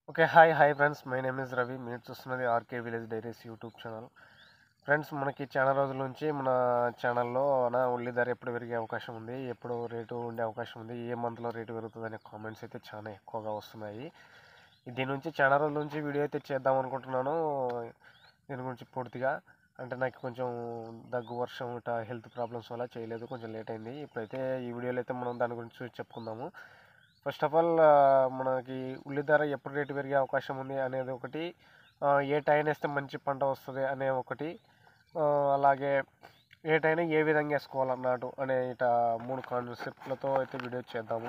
Okay. Hi friends. My name is Ravi. మీరు చూస్తున్నది RK village diaries YouTube channel. Friends, మనకి చాలా రోజుల నుంచి మన ఛానల్‌లో ఉల్లి ధర ఎప్పుడు పెరిగే అవకాశం ఉంది? ఎప్పుడు రేటు ఉండే అవకాశం ఉంది? ఏ మంత్‌లో రేటు పెరుగుతదనే కామెంట్స్ అయితే చాలా ఎక్కువగా వస్తున్నాయి. దీని నుంచి చాలా రోజుల నుంచి వీడియో అయితే చేద్దాం అనుకుంటున్నాను. దీని గురించి పూర్తిగా. అంటే నాకు కొంచెం దగ్గు, వర్షం హెల్త్ ప్రాబ్లమ్స్ వల్ల చేయలేదు. కొంచెం లేట్ అయింది. ఇప్పుడైతే ఈ వీడియోలో అయితే మనం దాని గురించి చెప్పుకుందాము. ఫస్ట్ ఆఫ్ ఆల్ మనకి ఉల్లి ధర ఎప్పుడు రేటు పెరిగే అవకాశం ఉంది అనేది ఒకటి, ఏ టైం వేస్తే మంచి పంట వస్తుంది అనే ఒకటి, అలాగే ఏ టైం ఏ విధంగా వేసుకోవాలన్నాడు అనే ఇట 3 కాన్సెప్ట్లతో అయితే వీడియో చేద్దాము.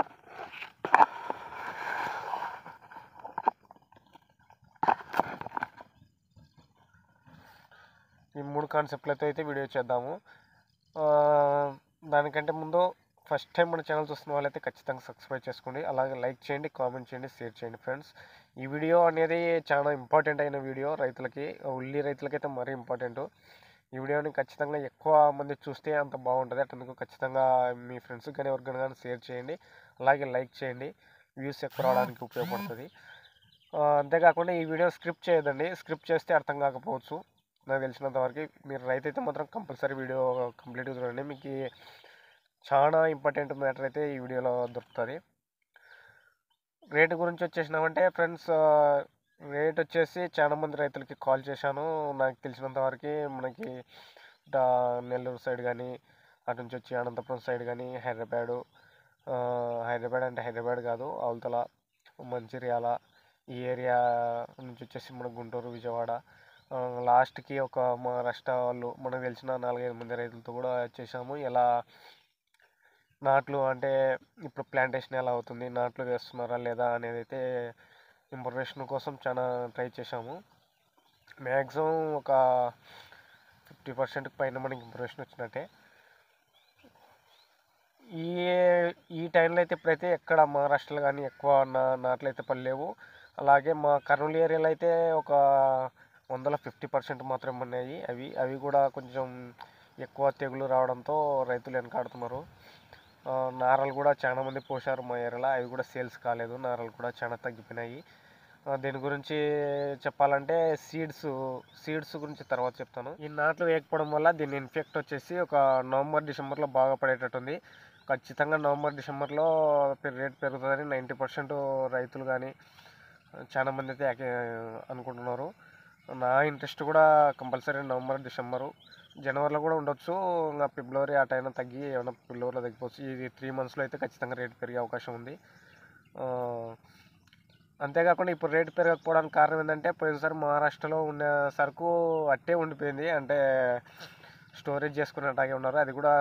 ఈ 3 కాన్సెప్ట్లతో అయితే వీడియో చేద్దాము. దానికంటే ముందు ఫస్ట్ టైం మన ఛానల్ చూస్తున్న వాళ్ళైతే ఖచ్చితంగా సబ్స్క్రైబ్ చేసుకోండి. అలాగే లైక్ చేయండి, కామెంట్ చేయండి, షేర్ చేయండి ఫ్రెండ్స్. ఈ వీడియో అనేది చాలా ఇంపార్టెంట్ అయిన వీడియో రైతులకి, ఉల్లి రైతులకైతే మరీ ఇంపార్టెంట్. ఈ వీడియోని ఖచ్చితంగా ఎక్కువ మంది చూస్తే అంత బాగుంటుంది. అతనికి ఖచ్చితంగా మీ ఫ్రెండ్స్కి కానీ ఎవరికైనా కానీ షేర్ చేయండి. అలాగే లైక్ చేయండి, వ్యూస్ ఎక్కువ రావడానికి ఉపయోగపడుతుంది. అంతేకాకుండా ఈ వీడియో స్క్రిప్ట్ చేయదండి. స్క్రిప్ట్ చేస్తే అర్థం కాకపోవచ్చు. నాకు తెలిసినంత వరకు మీరు రైతు అయితే మాత్రం కంపల్సరీ వీడియో కంప్లీట్గా చూడండి. మీకు చాలా ఇంపార్టెంట్ మ్యాటర్ అయితే ఈ వీడియోలో దొరుకుతుంది. రేటు గురించి వచ్చేసినామంటే ఫ్రెండ్స్, రేట్ వచ్చేసి చాలా మంది రైతులకి కాల్ చేశాను. నాకు తెలిసినంత వరకు మనకి నెల్లూరు సైడ్ కానీ, అటు నుంచి వచ్చి అనంతపురం సైడ్ కానీ, హైదరాబాద్ అంటే హైదరాబాద్ కాదు, అవతల మంచిర్యాల ఈ ఏరియా నుంచి వచ్చేసి మన గుంటూరు, విజయవాడ, లాస్ట్కి ఒక మహారాష్ట్ర వాళ్ళు మనకు తెలిసిన 4-5 మంది రైతులతో కూడా చేసాము. ఎలా నాట్లు అంటే ఇప్పుడు ప్లాంటేషన్ ఎలా అవుతుంది, నాట్లు వేస్తున్నారా లేదా అనేది అయితే ఇన్ఫర్మేషన్ కోసం చాలా ట్రై చేశాము. మ్యాక్సిమం ఒక 50% పైన మనకి ఇన్ఫర్మేషన్ వచ్చినట్టే. ఈ ఈ టైంలో అయితే ఇప్పుడైతే ఎక్కడ మహారాష్ట్రలో కానీ ఎక్కువ నాట్లు అయితే పడలేవు. అలాగే మా కర్నూలు ఏరియాలో అయితే ఒక 100% మాత్రమే ఉన్నాయి. అవి కూడా కొంచెం ఎక్కువ తెగులు రావడంతో రైతులు వెనకాడుతున్నారు. నారలు కూడా చాలా మంది పోశారు మా ఏరియాలో, అవి కూడా సేల్స్ కాలేదు. నారలు కూడా చాలా తగ్గిపోయినాయి. దీని గురించి చెప్పాలంటే సీడ్స్ గురించి తర్వాత చెప్తాను. ఈ నాట్లు వేయకపోవడం వల్ల దీని ఇన్ఫెక్ట్ వచ్చేసి ఒక నవంబర్ డిసెంబర్లో బాగా పడేటట్టుంది. ఖచ్చితంగా నవంబర్ డిసెంబర్లో రేట్ పెరుగుతుందని 90% రైతులు కానీ చాలా మంది అయితే అనుకుంటున్నారు. నా ఇంట్రెస్ట్ కూడా కంపల్సరీ నవంబర్ డిసెంబరు, జనవరిలో కూడా ఉండొచ్చు. ఇంకా ఫిబ్రవరి ఆ టైం తగ్గి ఏమైనా ఫిబ్రవరిలో తగ్గిపోవచ్చు. ఇది 3 మంత్స్లో అయితే ఖచ్చితంగా రేటు పెరిగే అవకాశం ఉంది. అంతేకాకుండా ఇప్పుడు రేటు పెరగకపోవడానికి కారణం ఏంటంటే, పోయినసారి మహారాష్ట్రలో ఉన్న సరుకు అట్టే ఉండిపోయింది. అంటే స్టోరేజ్ చేసుకున్నట్టాగే ఉన్నారు. అది కూడా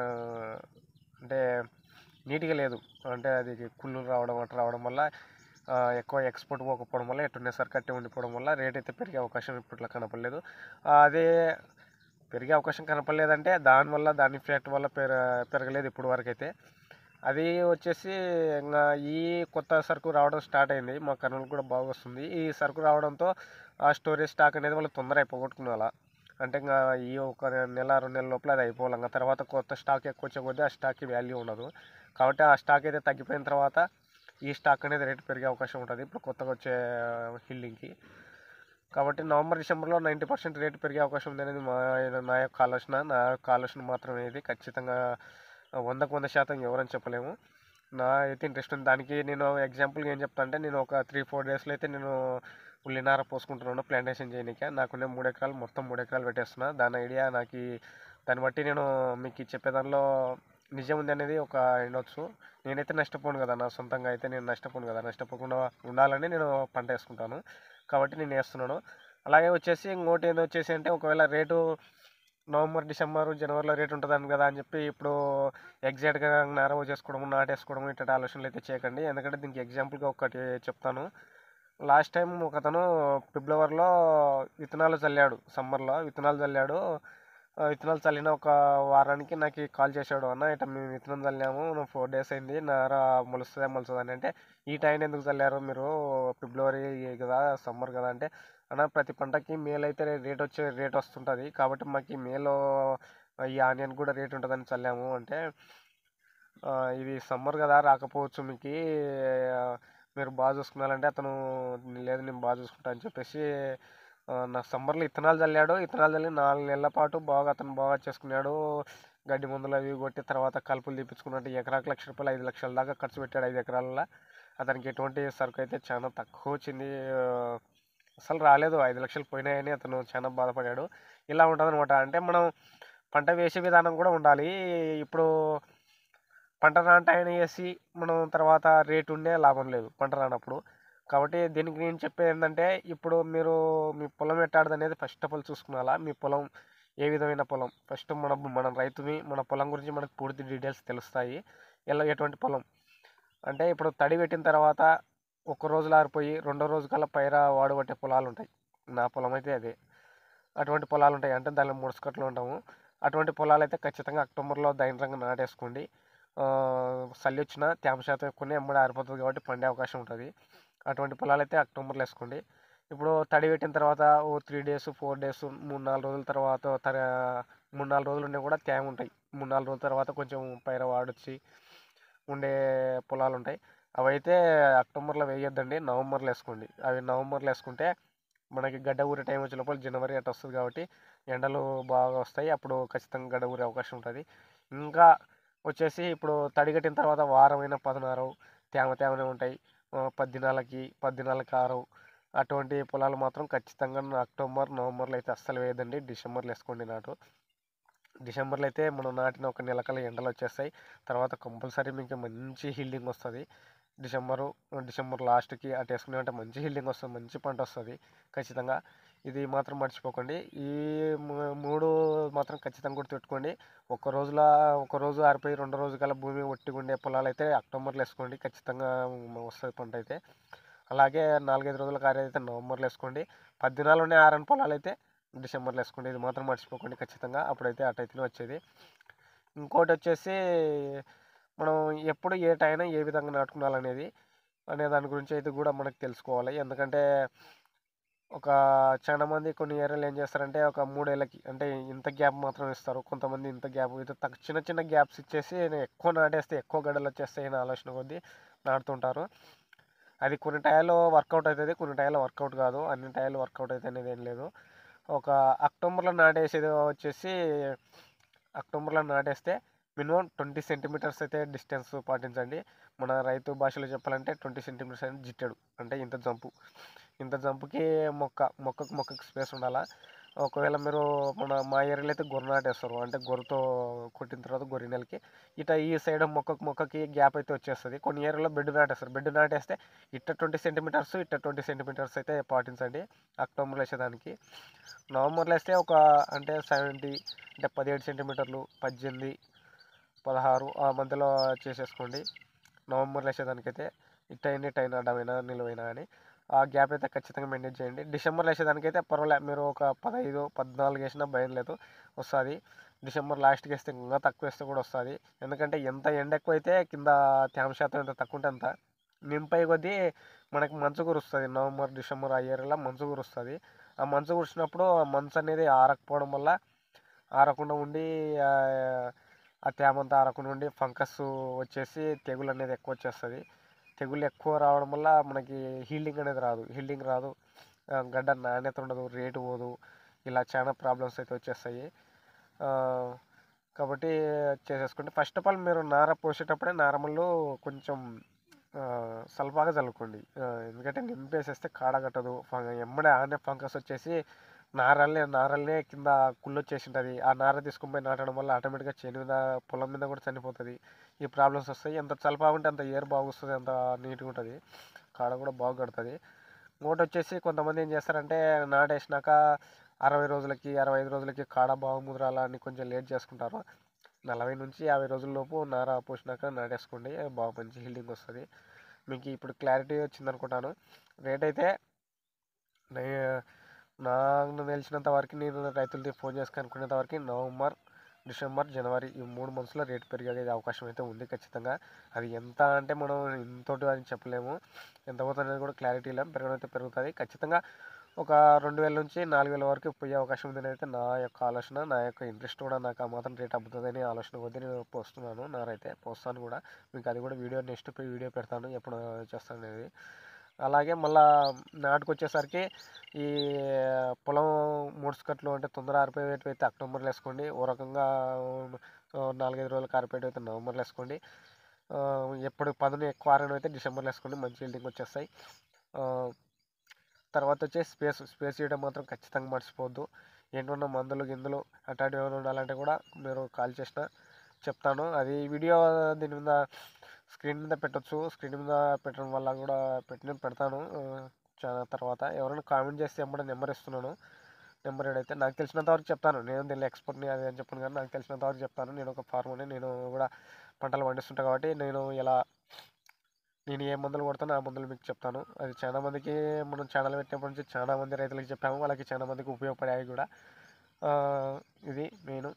అంటే నీట్గా లేదు. అంటే అది కుళ్ళు రావడం వల్ల, ఎక్కువ ఎక్స్పోర్ట్ పోకపోవడం వల్ల, ఎట్టున్న సరుకు అట్టే ఉండిపోవడం వల్ల రేట్ అయితే పెరిగే అవకాశం ఇప్పట్లో కనపడలేదు. అదే పెరిగే అవకాశం కనపడలేదంటే దాని ఫ్యాక్ట్ వల్ల పెరగలేదు ఇప్పుడు వరకు అయితే. అది వచ్చేసి ఇంకా ఈ కొత్త సరుకు రావడం స్టార్ట్ అయింది. మా కర్నూలు కూడా బాగా వస్తుంది. ఈ సరుకు రావడంతో ఆ స్టోరేజ్ స్టాక్ అనేది వాళ్ళు తొందర అయిపోగొట్టుకునేలా, అంటే ఇంకా ఈ ఒక నెల 2 నెలల లోపల అది అయిపోవాలి. ఇంకా తర్వాత కొత్త స్టాక్ ఎక్కువ వచ్చే కొద్దీ ఆ స్టాక్కి వాల్యూ ఉండదు. కాబట్టి ఆ స్టాక్ అయితే తగ్గిపోయిన తర్వాత ఈ స్టాక్ అనేది రేటు పెరిగే అవకాశం ఉంటుంది ఇప్పుడు కొత్తగా వచ్చే హిల్లింగ్కి. కాబట్టి నవంబర్ డిసెంబర్లో 90% రేటు పెరిగే అవకాశం ఉంది అనేది నా యొక్క ఆలోచన మాత్రమే. ఇది ఖచ్చితంగా 100% ఎవరని చెప్పలేము. నా అయితే ఇంట్రెస్ట్ ఉంది దానికి. నేను ఎగ్జాంపుల్గా ఏం చెప్తా అంటే, నేను ఒక 3-4 డేస్లో అయితే నేను ఉల్లినార పోసుకుంటున్నాను ప్లాంటేషన్ చేయడానికి. నాకున్న 3 ఎకరాలు మొత్తం 3 ఎకరాలు పెట్టేస్తున్నా. దాని ఐడియా దాన్ని బట్టి నేను మీకు చెప్పే దానిలో నిజం ఉంది అనేది ఒక ఉండొచ్చు. నేనైతే నష్టపోను కదా, నా సొంతంగా అయితే నేను నష్టపోను కదా. నష్టపోకుండా ఉండాలని నేను పంట వేసుకుంటాను కాబట్టి నేను వేస్తున్నాను. అలాగే వచ్చేసి ఇంకోటి ఏంది వచ్చేసి అంటే, ఒకవేళ రేటు నవంబర్ డిసెంబర్ జనవరిలో రేటు ఉంటుందని కదా అని చెప్పి ఇప్పుడు ఎగ్జాక్ట్గా నారవ చేసుకోవడం, నాటేసుకోవడం ఇట్లాంటి ఆలోచనలు అయితే చేయకండి. ఎందుకంటే దీనికి ఎగ్జాంపుల్గా ఒకటి చెప్తాను. లాస్ట్ టైం ఒకతను ఫిబ్రవరిలో విత్తనాలు చల్లాడు. సమ్మర్లో విత్తనాలు చల్లిన ఒక వారానికి నాకు కాల్ చేశాడు. అన్న ఇట్లా మేము విత్తనం చల్లాము, 4 డేస్ అయింది, నార మొలుస్తుందా అని. అంటే ఈ టైం ఎందుకు చల్లారు మీరు, ఫిబ్రవరి కదా, సమ్మర్ కదా అంటే, అన్న ప్రతి పంటకి మేలో అయితే రేట్ వస్తుంటుంది కాబట్టి మాకు ఈ మేలో ఈ ఆనియన్ కూడా రేట్ ఉంటుందని చల్లాము. అంటే ఇది సమ్మర్ కదా రాకపోవచ్చు మీకు, మీరు బాగా చూసుకున్నారంటే అతను లేదు నేను బాగా చూసుకుంటా అని చెప్పేసి నా సమ్మర్లో ఇత్తనాలు చల్లాడు. ఇత్తనాలు చల్లి 4 నెలల పాటు అతను బాగా చేసుకున్నాడు. గడ్డి మందులు అవి కొట్టి తర్వాత కలుపులు తీపించుకున్నట్టు ఎకరాకు ₹1,00,000 5,00,000 దాకా ఖర్చు పెట్టాడు 5 ఎకరాలలో. అతనికి ఎటువంటి సరుకు అయితే చాలా తక్కువ వచ్చింది. అసలు రాలేదు, 5,00,000 పోయినాయని అతను చాలా బాధపడాడు. ఇలా ఉంటుందన్నమాట. అంటే మనం పంట వేసే విధానం కూడా ఉండాలి. ఇప్పుడు పంట రాని టైం వేసి మనం తర్వాత రేటు ఉండే లాభం లేదు పంట రానప్పుడు. కాబట్టి దీనికి నేను చెప్పేది ఏంటంటే, ఇప్పుడు మీరు మీ పొలం ఎట్టాడది అనేది ఫస్ట్ ఆఫ్ ఆల్ చూసుకున్నాలా. మీ పొలం ఏ విధమైన పొలం, ఫస్ట్ మనం రైతుమి, మన పొలం గురించి మనకు పూర్తి డీటెయిల్స్ తెలుస్తాయి. ఎటువంటి పొలం అంటే ఇప్పుడు తడి పెట్టిన తర్వాత ఒక్క రోజులో ఆరిపోయి రెండో రోజు కల్లా పైరా వాడుబట్టే పొలాలు ఉంటాయి. నా పొలం అయితే అదే. అటువంటి పొలాలు ఉంటాయి, అంటే దానిలో ముడుచుకట్లు ఉంటాము. అటువంటి పొలాలు అయితే ఖచ్చితంగా అక్టోబర్లో ధైర్యంగా నాటేసుకోండి. చలి వచ్చినా తేమ శాతం ఎక్కువనే ఎమ్మడి ఆరిపోతుంది కాబట్టి పండే అవకాశం ఉంటుంది. అటువంటి పొలాలు అయితే అక్టోబర్లో వేసుకోండి. ఇప్పుడు తడి పెట్టిన తర్వాత ఓ 3 డేస్ 4 డేస్ 3-4 రోజుల తర్వాత 3-4 రోజులు ఉండే కూడా తేమ ఉంటాయి. 3-4 రోజుల తర్వాత కొంచెం పైర వాడొచ్చి ఉండే పొలాలు ఉంటాయి. అవి అయితే అక్టోబర్లో వేయొద్దండి, నవంబర్లో వేసుకోండి. అవి నవంబర్లో వేసుకుంటే మనకి గడ్డ ఊరే టైం వచ్చే లోపల జనవరి అట్లా వస్తుంది కాబట్టి ఎండలు బాగా వస్తాయి. అప్పుడు ఖచ్చితంగా గడ్డ ఊరే అవకాశం ఉంటుంది. ఇంకా వచ్చేసి ఇప్పుడు తడి కట్టిన తర్వాత వారమైన 16 తేమనే ఉంటాయి. 10 దినాలకి 10 దినాలకి 6 అటువంటి పొలాలు మాత్రం ఖచ్చితంగా అక్టోబర్ నవంబర్లో అయితే అస్సలు వేయదండి. డిసెంబర్లో వేసుకోండి నాటు. డిసెంబర్లో అయితే మనం నాటిన ఒక నెలకల్లా ఎండలు వచ్చేస్తాయి. తర్వాత కంపల్సరీ మీకు మంచి హీల్డింగ్ వస్తుంది. డిసెంబర్ లాస్ట్కి అటు వేసుకున్నామంటే మంచి హీల్డింగ్ వస్తుంది, మంచి పంట వస్తుంది ఖచ్చితంగా. ఇది మాత్రం మర్చిపోకండి. ఈ 3 మాత్రం ఖచ్చితంగా గుర్తుపెట్టుకోండి. ఒక రోజు ఆరిపోయి రెండో రోజు కల్లా భూమి ఒట్టిగుండే పొలాలు అయితే అక్టోబర్లో వేసుకోండి, ఖచ్చితంగా వస్తుంది పంట అయితే. అలాగే 4-5 రోజుల కారు అయితే నవంబర్లో వేసుకోండి. 10 దినాలు ఉండే ఆరని పొలాలు అయితే డిసెంబర్లో వేసుకోండి. ఇది మాత్రం మర్చిపోకండి ఖచ్చితంగా. అప్పుడైతే అటైతేనే వచ్చేది. ఇంకోటి వచ్చేసి మనం ఎప్పుడు ఏ టైం ఏ విధంగా నాటుకోవాలనేది దాని గురించి అయితే కూడా మనకు తెలుసుకోవాలి. ఎందుకంటే చాలా మంది కొన్ని ఏరియాలు ఏం చేస్తారంటే ఒక 3 ఏళ్ళకి అంటే ఇంత గ్యాప్ మాత్రం ఇస్తారు. కొంతమంది ఇంత గ్యాప్ ఇది చిన్న చిన్న గ్యాప్స్ ఇచ్చేసి ఎక్కువ నాటేస్తే ఎక్కువ గడ్డలు వచ్చేస్తాయి అనే ఆలోచన కొద్దీ నాటుతుంటారు. అది కొన్ని టైంలో వర్కౌట్ అవుతుంది, కొన్ని టైంలో వర్కౌట్ కాదు. అన్ని టైంలో వర్కౌట్ అయితే అనేది ఏం లేదు. అక్టోబర్లో నాటేసేది వచ్చేసి అక్టోబర్లో నాటేస్తే మినిమం 20 సెంటీమీటర్స్ అయితే డిస్టెన్స్ పాటించండి. మన రైతు భాషలో చెప్పాలంటే 20 సెంటీమీటర్స్ అనేది జిట్టెడు, అంటే ఇంత జంపుకి మొక్కకు స్పేస్ ఉండాలా. ఒకవేళ మీరు మా ఏరియాలో అయితే గొర్రె నాటేస్తారు, అంటే గొర్రెతో కొట్టిన తర్వాత గొర్రె నెలకి ఈ సైడ్ మొక్కకి గ్యాప్ అయితే వచ్చేస్తుంది. కొన్ని ఏరియాలో బెడ్ నాటేస్తారు. బెడ్ నాటేస్తే 20 సెంటీమీటర్స్ 20 సెంటీమీటర్స్ అయితే పాటించండి అక్టోబర్లో వేసేదానికి. నవంబర్లో వేస్తే అంటే 17 అంటే 17 సెంటీమీటర్లు 18 16 ఆ మధ్యలో చేసేసుకోండి నవంబర్లో వేసేదానికైతే. టైం అడ్డమైనా నిలువైనా కానీ ఆ గ్యాప్ అయితే ఖచ్చితంగా మెయింటైన్ చేయండి. డిసెంబర్లో వేసేదానికైతే పర్వాలేదు, మీరు ఒక 15 14 వేసినా భయం లేదు, వస్తుంది. డిసెంబర్ లాస్ట్కి వేస్తే ఇంకా తక్కువ వేస్తే కూడా వస్తుంది. ఎందుకంటే ఎంత ఎండ ఎక్కువ అయితే కింద తేమ శాతం ఎంత తక్కువ ఉంటే అంత నింపై కొద్దీ మనకి మంచు కురుస్తుంది. నవంబర్ డిసెంబర్ ఆ ఏరియాలో మంచు కురుస్తుంది. ఆ మంచు కురిసినప్పుడు ఆ మంచు అనేది ఆరకపోవడం వల్ల ఆరకుండా ఉండి ఆ తేమ అంతా ఆరకుండా ఉండి ఫంగస్ వచ్చేసి తెగులు అనేది ఎక్కువ వచ్చేస్తుంది. తెగులు ఎక్కువ రావడం వల్ల మనకి హీల్డింగ్ అనేది రాదు, గడ్డ నాణ్యత ఉండదు, రేటు పోదు, ఇలా చాలా ప్రాబ్లమ్స్ అయితే వచ్చేస్తాయి. కాబట్టి చేసేసుకుంటే ఫస్ట్ ఆఫ్ ఆల్ మీరు నార పోసేటప్పుడే నార్మల్ కొంచెం సల్పాగా చల్లుకోండి. ఎందుకంటే నింపేసేస్తే కాడ కట్టదు, ఎమ్మడే ఆనే ఫంగస్ వచ్చేసి నారల్నే కింద కుళ్ళు వచ్చేసి ఉంటుంది. ఆ నార తీసుకుని పోయి నాటడం వల్ల ఆటోమేటిక్గా చేను మీద పొలం మీద కూడా చనిపోతుంది. ఈ ప్రాబ్లమ్స్ వస్తాయి. ఎంత చల్పాగా ఉంటే అంత ఏర్ బాగా వస్తుంది, అంత నీట్గా ఉంటుంది, కాడ కూడా బాగా కడుతుంది. ఇంకోటి వచ్చేసి కొంతమంది ఏం చేస్తారంటే నాటేసినాక 65 రోజులకి కాడ బాగా ముదరాలని కొంచెం లేట్ చేసుకుంటారు. 40-50 రోజుల లోపు నార పోసినాక నాటేసుకోండి, బాగా మంచి హీల్డింగ్ వస్తుంది. మీకు ఇప్పుడు క్లారిటీ వచ్చింది అనుకుంటాను. రేట్ అయితే నాకు తెలిసినంత వరకు నేను రైతులతో ఫోన్ చేసి కనుక్కునేంత వరకు నవంబర్ డిసెంబర్ జనవరి ఈ 3 మంత్స్లో రేటు పెరిగే అవకాశం అయితే ఉంది ఖచ్చితంగా. అది ఎంత అంటే మనం ఇంతోటి అని చెప్పలేము, ఎంత పోతుంది అనేది కూడా క్లారిటీ లేము. పెరగడం అయితే పెరుగుతుంది ఖచ్చితంగా. ఒక 2000 నుంచి 4000 వరకు పోయే అవకాశం ఉందని అయితే నా యొక్క ఆలోచన, నా యొక్క ఇంట్రెస్ట్ కూడా. నాకు ఆ మాత్రం రేట్ అబ్బుతుందని ఆలోచన కొద్దీ నేను పోస్తున్నాను. నారైతే పోస్తాను కూడా. మీకు అది కూడా వీడియో నెక్స్ట్ వీడియో పెడతాను ఎప్పుడు చేస్తాను అనేది. అలాగే మళ్ళా నాటుకొచ్చేసరికి ఈ పొలం ముడుచుకట్లు అంటే తొందర ఆరిపోయేటివి అయితే అక్టోబర్లో వేసుకోండి. ఓ రకంగా 4-5 రోజులు ఆరిపోయేటివి అయితే నవంబర్లో వేసుకోండి. ఎప్పుడు పదును ఎక్కువ ఆరడం అయితే డిసెంబర్లో వేసుకోండి. మంచి ఈల్డింగ్ వచ్చేస్తాయి. తర్వాత వచ్చేసి స్పేస్ చేయడం మాత్రం ఖచ్చితంగా మర్చిపోవద్దు. ఏంటన్నా మందులు గిందులు అట్లాంటివి ఏమైనా ఉండాలంటే కూడా మీరు కాల్ చేసిన చెప్తాను. అది వీడియో దీని మీద స్క్రీన్ మీద పెట్టచ్చు. స్క్రీన్ మీద పెట్టడం వల్ల కూడా పెడతాను. చాలా తర్వాత ఎవరైనా కామెంట్ చేస్తే ఎమ్మడే నెంబర్ ఇస్తున్నాను. నెంబర్ ఏడైతే నాకు తెలిసినంత వరకు చెప్తాను. నేను దీనిలో ఎక్స్పర్ట్ని అది అని చెప్పను, కానీ నాకు తెలిసినంత వరకు చెప్తాను. నేను ఒక ఫార్మర్ని, నేను కూడా పంటలు పండిస్తుంటాను కాబట్టి నేను ఏ మందులు కొడతానో ఆ మందులు మీకు చెప్తాను. అది చాలా మందికి మనం ఛానల్ పెట్టినప్పటి నుంచి చాలా మంది రైతులకు చెప్పాము. వాళ్ళకి చాలా మందికి ఉపయోగపడాయి కూడా. ఇది నేను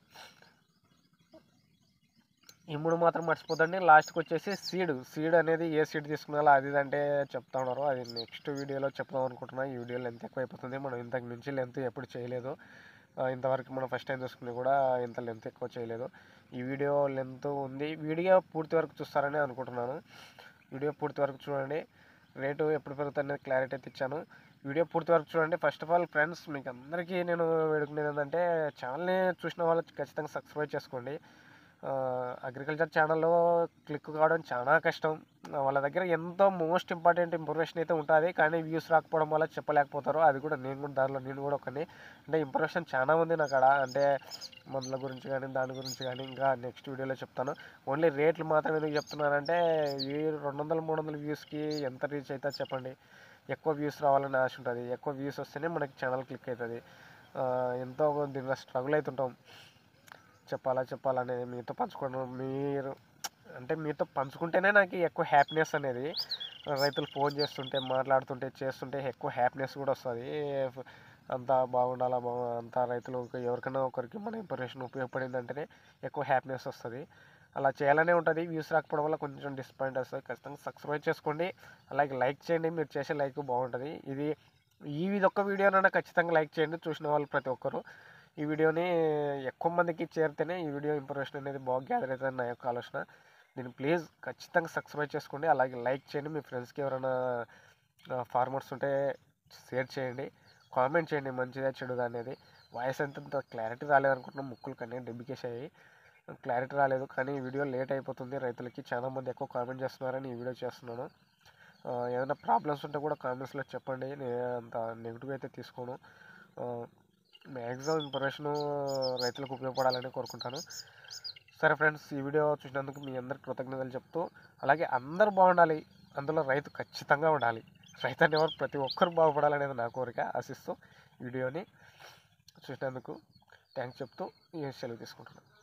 ఈ 3 మాత్రం మర్చిపోతండి. లాస్ట్కి వచ్చేసి సీడ్ అనేది ఏ సీడ్ తీసుకున్నాలో అది అంటే చెప్తా ఉన్నారు. అది నెక్స్ట్ వీడియోలో చెప్దాం అనుకుంటున్నా. ఈ వీడియో లెంత్ ఎక్కువ అయిపోతుంది. మనం ఇంతకు మించి లెంత్ ఎప్పుడు చేయలేదు. ఇంతవరకు మనం ఫస్ట్ టైం చూసుకుని కూడా ఇంత లెంత్ ఎక్కువ చేయలేదు. ఈ వీడియో లెంత్ ఉంది. వీడియో పూర్తి వరకు చూస్తారని అనుకుంటున్నాను. వీడియో పూర్తి వరకు చూడండి. రేటు ఎప్పుడు పెరుగుతుంది క్లారిటీ అయితే ఇచ్చాను. వీడియో పూర్తి వరకు చూడండి. ఫస్ట్ ఆఫ్ ఆల్ ఫ్రెండ్స్, మీకు అందరికీ నేను వేడుకునేది ఏంటంటే ఛానల్ని చూసిన వాళ్ళు ఖచ్చితంగా సబ్స్క్రైబ్ చేసుకోండి. అగ్రికల్చర్ ఛానల్లో క్లిక్ కావడం చాలా కష్టం. వాళ్ళ దగ్గర ఎంతో మోస్ట్ ఇంపార్టెంట్ ఇన్ఫర్మేషన్ అయితే ఉంటుంది, కానీ వ్యూస్ రాకపోవడం వల్ల చెప్పలేకపోతారు. అది కూడా నేను కూడా ఒకని. అంటే ఇన్ఫర్మేషన్ చాలా ఉంది నాకు అక్కడ, అంటే మందుల గురించి కానీ దాని గురించి కానీ ఇంకా నెక్స్ట్ వీడియోలో చెప్తాను. ఓన్లీ రేట్లు మాత్రం ఎందుకు చెప్తున్నానంటే ఈ 200-300 వ్యూస్కి ఎంత రీచ్ అవుతుంది చెప్పండి. ఎక్కువ వ్యూస్ రావాలని ఆశ ఉంటుంది. ఎక్కువ వ్యూస్ వస్తేనే మనకి ఛానల్ క్లిక్ అవుతుంది. ఎంతో దీనిలో స్ట్రగుల్ అవుతుంటాం. చెప్పాలనేది మీతో పంచుకోవడం. మీతో పంచుకుంటేనే నాకు ఎక్కువ హ్యాపీనెస్ అనేది. రైతులు ఫోన్ చేస్తుంటే, మాట్లాడుతుంటే, చేస్తుంటే ఎక్కువ హ్యాపీనెస్ కూడా వస్తుంది. అంతా బాగుండాలా, అంతా రైతులు ఎవరికైనా ఒకరికి మన ఇన్ఫర్మేషన్ ఉపయోగపడిందంటేనే ఎక్కువ హ్యాపీనెస్ వస్తుంది. అలా చేయాలనే ఉంటుంది. వ్యూస్ రాకపోవడం వల్ల కొంచెం డిసప్పాయింట్ వస్తుంది. ఖచ్చితంగా సబ్స్క్రైబ్ చేసుకోండి. అలాగే లైక్ చేయండి. మీరు చేసే లైక్ బాగుంటుంది. ఇది ఒక్క వీడియోనైనా ఖచ్చితంగా లైక్ చేయండి చూసిన వాళ్ళు ప్రతి ఒక్కరు. ఈ వీడియోని ఎక్కువ మందికి చేరితేనే ఈ వీడియో ఇన్ఫర్మేషన్ అనేది బాగా గ్యాదర్ అవుతుంది నా యొక్క ఆలోచన. దీన్ని ప్లీజ్ ఖచ్చితంగా సబ్స్క్రైబ్ చేసుకోండి. అలాగే లైక్ చేయండి. మీ ఫ్రెండ్స్కి ఎవరైనా ఫార్మర్స్ ఉంటే షేర్ చేయండి. కామెంట్ చేయండి మంచిదా చెడుదా అనేది. వాయిస్ అంత క్లారిటీ రాలేదనుకుంటున్నాం. ముక్కులు కన్నీ డెబ్బికేసాయి, క్లారిటీ రాలేదు. కానీ ఈ వీడియో లేట్ అయిపోతుంది. రైతులకి చాలామంది ఎక్కువ కామెంట్ చేస్తున్నారని ఈ వీడియో చేస్తున్నాను. ఏదైనా ప్రాబ్లమ్స్ ఉంటే కూడా కామెంట్స్లో చెప్పండి. నేను అంత నెగిటివ్ అయితే తీసుకోను. మ్యాక్సిమం ఇన్ఫర్మేషన్ రైతులకు ఉపయోగపడాలని కోరుకుంటాను. సరే ఫ్రెండ్స్, ఈ వీడియో చూసినందుకు మీ అందరికి కృతజ్ఞతలు చెప్తూ, అలాగే అందరూ బాగుండాలి, అందులో రైతు ఖచ్చితంగా ఉండాలి. రైతు అనేవారు ప్రతి ఒక్కరు బాగుపడాలనేది నా కోరిక. ఆశిస్తూ వీడియోని చూసినందుకు థ్యాంక్స్ చెప్తూ ఈ సెలవు తీసుకుంటున్నాను.